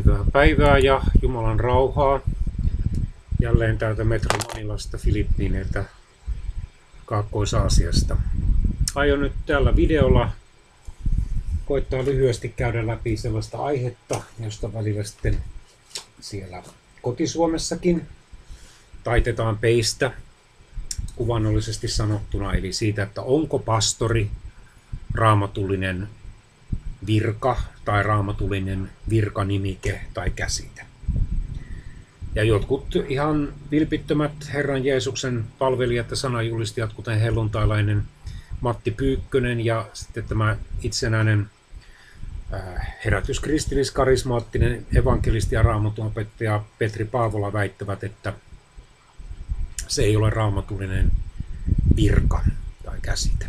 Hyvää päivää ja Jumalan rauhaa. Jälleen täältä Metro Manilasta, Filippiineiltä, Kaakkois-Aasiasta. Aion nyt tällä videolla koittaa lyhyesti käydä läpi sellaista aihetta, josta välillä sitten siellä kotisuomessakin taitetaan peistä kuvannollisesti sanottuna, eli siitä, että onko pastori raamatullinen virka tai raamatullinen virkanimike tai käsite. Ja jotkut ihan vilpittömät Herran Jeesuksen palvelijat ja sananjulistajat, kuten helluntailainen Matti Pyykkönen ja sitten tämä itsenäinen herätyskristilliskarismaattinen evankelisti ja raamatunopettaja Petri Paavola väittävät, että se ei ole raamatullinen virka tai käsite.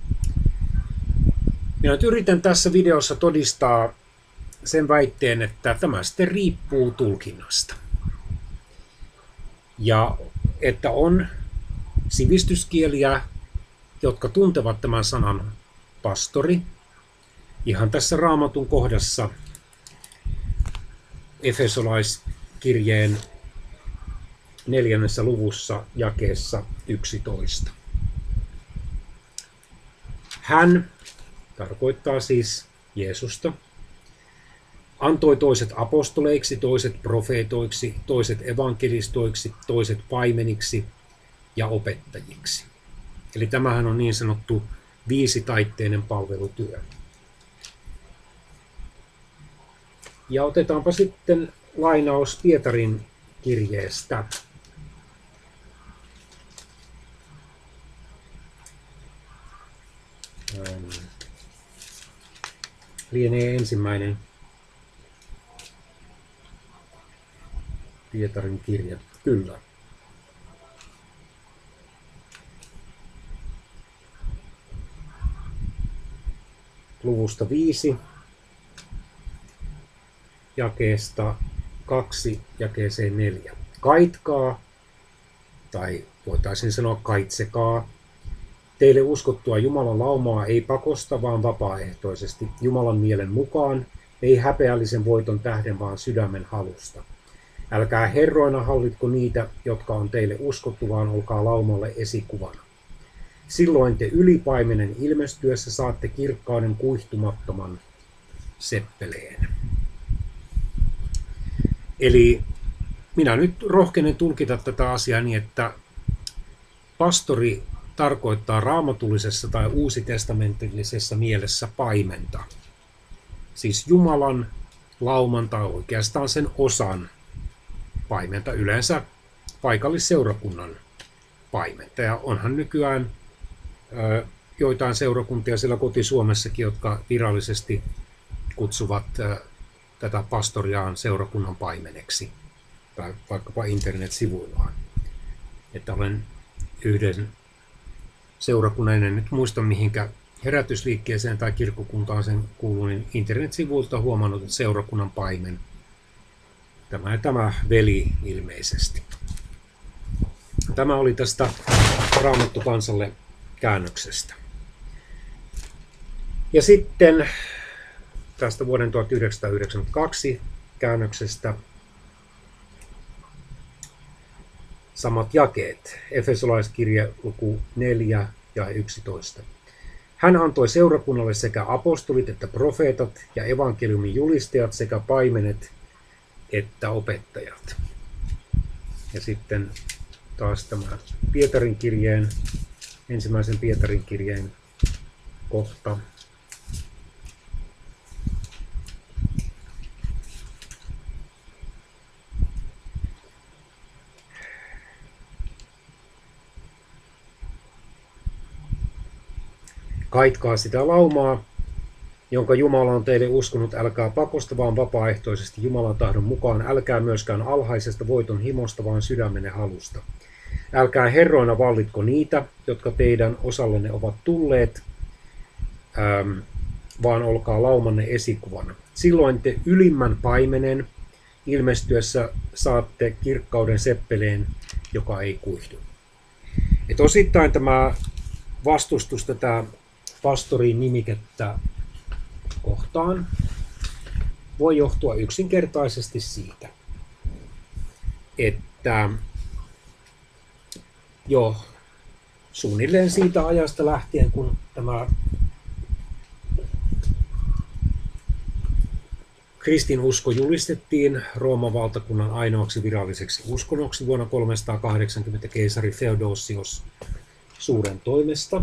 Minä nyt yritän tässä videossa todistaa sen väitteen, että tämä sitten riippuu tulkinnasta. Ja että on sivistyskieliä, jotka tuntevat tämän sanan pastori. Ihan tässä Raamatun kohdassa Efesolaiskirjeen 4. luvussa jakeessa 11. Hän tarkoittaa siis Jeesusta. Antoi toiset apostoleiksi, toiset profeetoiksi, toiset evankelistoiksi, toiset paimeniksi ja opettajiksi. Eli tämähän on niin sanottu viisitaitteinen palvelutyö. Ja otetaanpa sitten lainaus Pietarin kirjeestä. Lienee ensimmäinen Pietarin kirja. Kyllä. Luvusta 5, jakeesta 2, jakeeseen 4. Kaitkaa, tai voitaisiin sanoa kaitsekaa, teille uskottua Jumalan laumaa ei pakosta, vaan vapaaehtoisesti, Jumalan mielen mukaan, ei häpeällisen voiton tähden, vaan sydämen halusta. Älkää herroina hallitko niitä, jotka on teille uskottu, vaan olkaa laumalle esikuvana. Silloin te ylipaimenen ilmestyessä saatte kirkkauden kuihtumattoman seppeleen. Eli minä nyt rohkenen tulkita tätä asiaa niin, että pastori tarkoittaa raamatullisessa tai uusitestamentillisessa mielessä paimenta. Siis Jumalan lauman tai oikeastaan sen osan paimenta, yleensä paikallisseurakunnan paimenta. Ja onhan nykyään joitain seurakuntia siellä kotisuomessakin, jotka virallisesti kutsuvat tätä pastoriaan seurakunnan paimeneksi tai vaikkapa internetsivuillaan. Että olen yhden seurakunnan, en nyt muista mihinkä herätysliikkeeseen tai kirkkokuntaan sen kuuluu, niin internetsivuilta huomannut, että seurakunnan paimen. Tämä veli ilmeisesti. Tämä oli tästä Raamattu kansalle käännöksestä. Ja sitten tästä vuoden 1992 käännöksestä samat jakeet. Efesolaiskirje luku 4 ja 11. Hän antoi seurakunnalle sekä apostolit että profeetat ja evankeliumin julistajat sekä paimenet että opettajat. Ja sitten taas tämä Pietarin kirjeen, ensimmäisen Pietarin kirjeen kohta. Kaitkaa sitä laumaa, jonka Jumala on teille uskonut, älkää pakosta, vaan vapaaehtoisesti Jumalan tahdon mukaan, älkää myöskään alhaisesta voiton himosta, vaan sydämenne halusta. Älkää herroina vallitko niitä, jotka teidän osallenne ovat tulleet, vaan olkaa laumanne esikuvana. Silloin te ylimmän paimenen ilmestyessä saatte kirkkauden seppeleen, joka ei kuihdu. Et osittain tämä vastustus tätä pastorin nimikettä kohtaan voi johtua yksinkertaisesti siitä, että jo suunnilleen siitä ajasta lähtien, kun tämä kristinusko julistettiin Rooman valtakunnan ainoaksi viralliseksi uskonnoksi vuonna 380 keisari Theodosios suuren toimesta,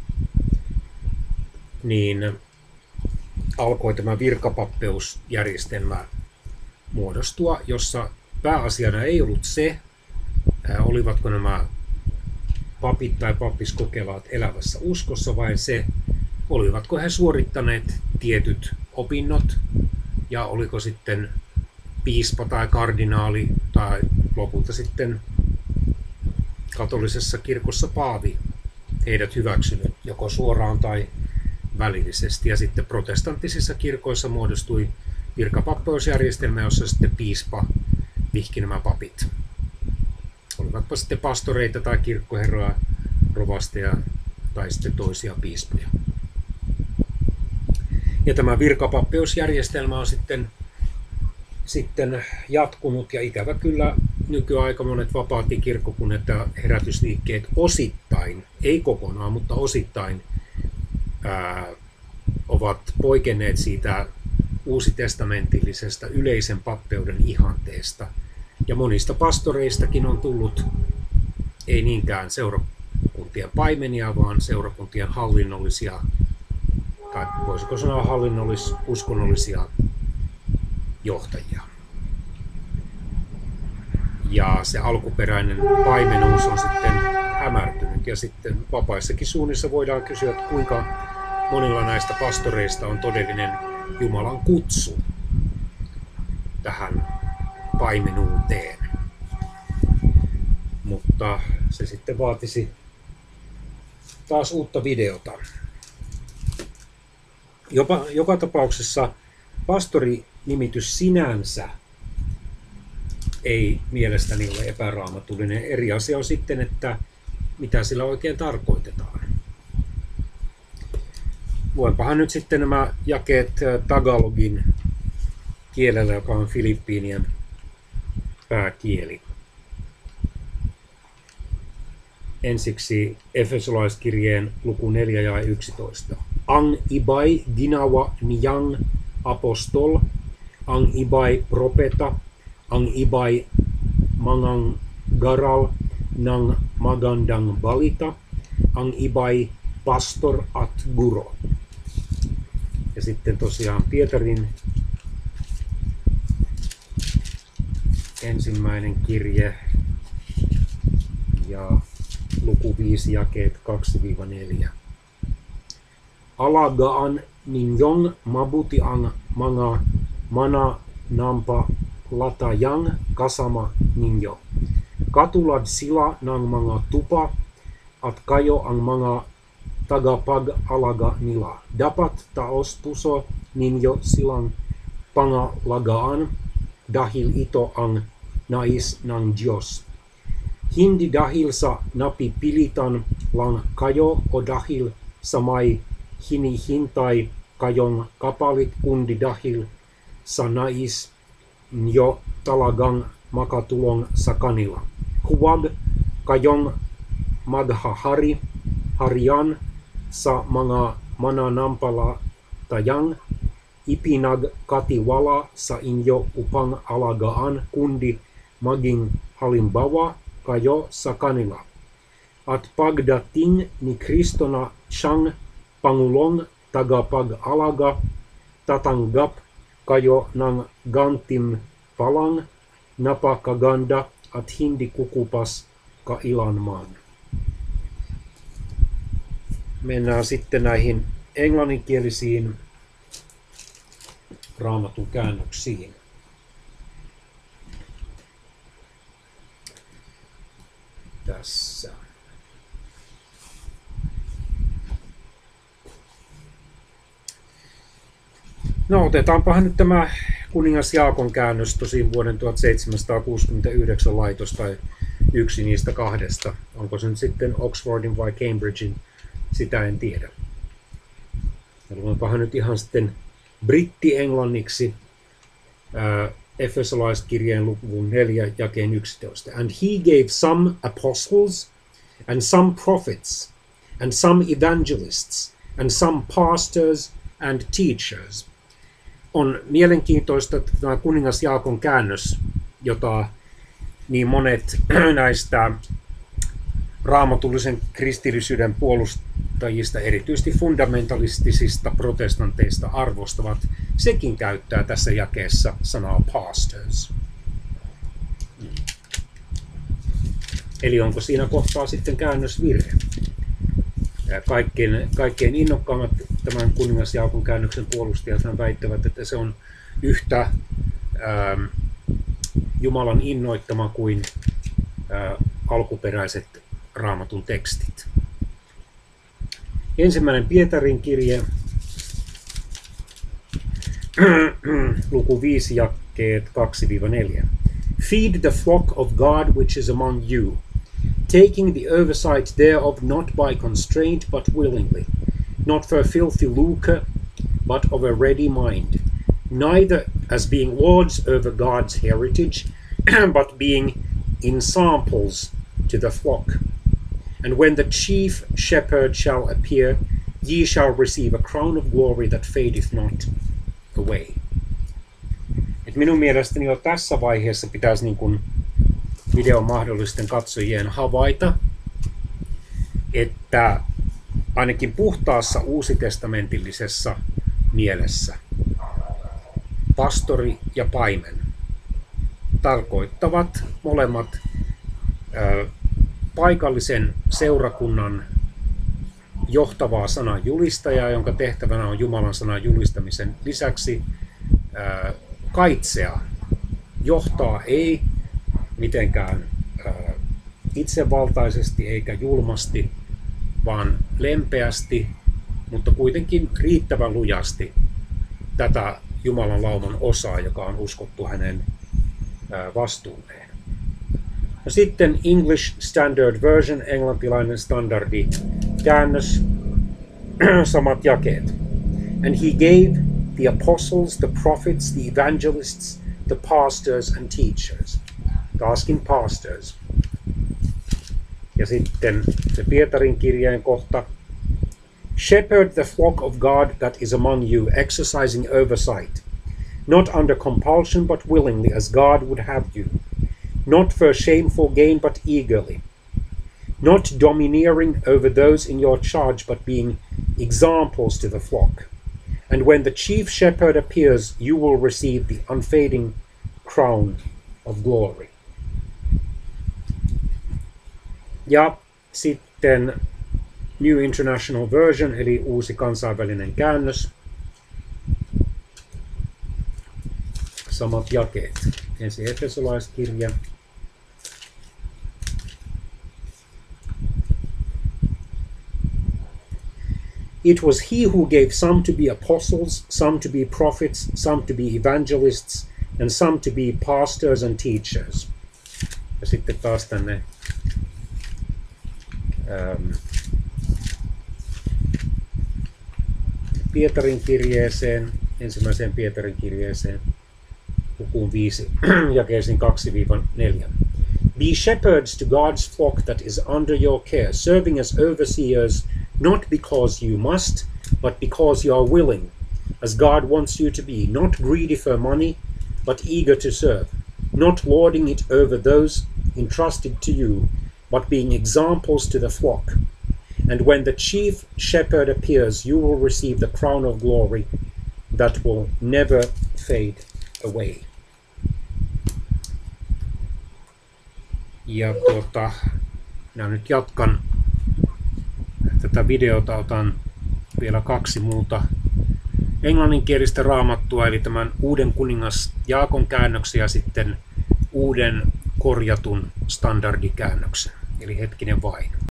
niin alkoi tämä virkapappeusjärjestelmä muodostua, jossa pääasiana ei ollut se, olivatko nämä papit tai pappiskokelaat elävässä uskossa, vai se, olivatko he suorittaneet tietyt opinnot, ja oliko sitten piispa tai kardinaali tai lopulta sitten katolisessa kirkossa paavi heidät hyväksynyt joko suoraan tai välillisesti. Ja sitten protestanttisissa kirkoissa muodostui virkapappeusjärjestelmä, jossa sitten piispa vihki nämä papit. Olivatpa sitten pastoreita tai kirkkoherroja, rovasteja tai sitten toisia piispoja. Ja tämä virkapappeusjärjestelmä on sitten jatkunut, ja ikävä kyllä nykyaika monet vapaatkin kirkkokunnat ja herätysliikkeet osittain, ei kokonaan, mutta osittain ovat poikenneet siitä uusitestamentillisesta yleisen pappeuden ihanteesta. Ja monista pastoreistakin on tullut ei niinkään seurakuntien paimenia, vaan seurakuntien hallinnollisia, tai voisiko sanoa uskonnollisisia johtajia. Ja se alkuperäinen paimenuus on sitten hämärtynyt, ja sitten vapaissakin suunnissa voidaan kysyä, että kuinka monilla näistä pastoreista on todellinen Jumalan kutsu tähän paimenuuteen. Mutta se sitten vaatisi taas uutta videota. Joka tapauksessa pastorinimitys sinänsä ei mielestäni ole epäraamatullinen. Eri asia on sitten, että mitä sillä oikein tarkoitetaan. Voinpahan nyt sitten nämä jakeet tagalogin kielellä, joka on Filippiinien pääkieli. Ensiksi Efesolaiskirjeen luku 4 ja 11. Ang ibai ginawa niyang apostol, ang ibai propeta, ang ibai mangang garal nang magandang balita, ang ibai pastor at guro. Ja sitten tosiaan Pietarin ensimmäinen kirje ja luku 5 jakeet 2-4. Alagaan ninyong mabuti ang mga mana nampa latayang kasama ninyo. Katulad sila ng mga tupa at kayo ang mga tagapag-alaga nila. Dapat taos puso ninyo silang pangalagaan dahil ito ang nais ng Diyos. Hindi dahil sa napipilitan lang kayo o dahil sa may hinihintay kayong kapalit, kundi dahil sa nais nyo talagang makatulong sa kanila. Huwag kayong maghahari-harian sa mga mananampalatayang ipinagkatiwala sa inyo upang alagaan, kundi maging halimbawa kayo sa kanila. At pagdating ni Kristo na siyang Pangulong tagapag-alaga, tatanggap kayo ng gantimpalang napakaganda at hindi kukupas kailanman. Mennään sitten näihin englanninkielisiin Raamatun käännöksiin. Tässä. No otetaanpahan nyt tämä kuningas Jaakon käännös, tosin vuoden 1769 laitos tai yksi niistä kahdesta. Onko se nyt sitten Oxfordin vai Cambridgein, sitä en tiedä. Ja luenpahan nyt ihan sitten britti-englanniksi Efesolaiskirjeen luvun 4 jakeen 11. And he gave some apostles, and some prophets, and some evangelists, and some pastors and teachers. On mielenkiintoista tämä kuningas Jaakon käännös, jota niin monet näistä raamatullisen kristillisyyden puolustajista, erityisesti fundamentalistisista protestanteista arvostavat, sekin käyttää tässä jakeessa sanaa pastors. Eli onko siinä kohtaa sitten käännösvirhe? Kaikkein innokkaammat tämän kuningas Jaakon käännöksen puolustajat väittävät, että se on yhtä Jumalan innoittama kuin alkuperäiset raamatun tekstit. Ensimmäinen Pietarin kirje, luku 5, jakeet 2-4. Feed the flock of God which is among you, taking the oversight thereof not by constraint but willingly, not for filthy lucre, but of a ready mind, neither as being lords over God's heritage, but being ensamples to the flock. And when the chief shepherd shall appear, ye shall receive a crown of glory that fadeth not away. Et minun mielestäni jo tässä vaiheessa pitäisi niin kuin videon mahdollisten katsojien havaita, että ainakin puhtaassa uusitestamentillisessa mielessä pastori ja paimen tarkoittavat molemmat paikallisen seurakunnan johtavaa sanan julistajaa, jonka tehtävänä on Jumalan sanan julistamisen lisäksi kaitsea, johtaa ei mitenkään itsevaltaisesti eikä julmasti, vaan lempeästi, mutta kuitenkin riittävän lujasti tätä Jumalan lauman osaa, joka on uskottu hänen vastuulleen. No sitten English Standard Version, englantilainen standardi käännös, samat jakeet. And he gave the apostles, the prophets, the evangelists, the pastors and teachers. Taaskin pastors. Ja sitten se Pietarin kirjeen kohta. Shepherd the flock of God that is among you, exercising oversight, not under compulsion but willingly, as God would have you, not for shameful gain but eagerly, not domineering over those in your charge but being examples to the flock. And when the chief shepherd appears, you will receive the unfading crown of glory. Ja sitten New International Version, eli uusi kansainvälinen käännös. Samat jakeet. Ensin Efesolaiskirja. It was he who gave some to be apostles, some to be prophets, some to be evangelists, and some to be pastors and teachers. Ja sitten taas tänne Pietarin kirjeeseen, ensimmäiseen Pietarin kirjeeseen, lukuun 5, jakeisiin 2-4. Be shepherds to God's flock that is under your care, serving as overseers, not because you must, but because you are willing, as God wants you to be, not greedy for money, but eager to serve, not lording it over those entrusted to you, but being examples to the flock. And when the chief shepherd appears, you will receive the crown of glory that will never fade away. Ja minä nyt jatkan tätä videota, otan vielä 2 muuta englanninkielistä raamattua, eli tämän uuden kuningas Jaakon käännöksen ja sitten uuden korjatun standardikäännöksen. Eli hetkinen vain.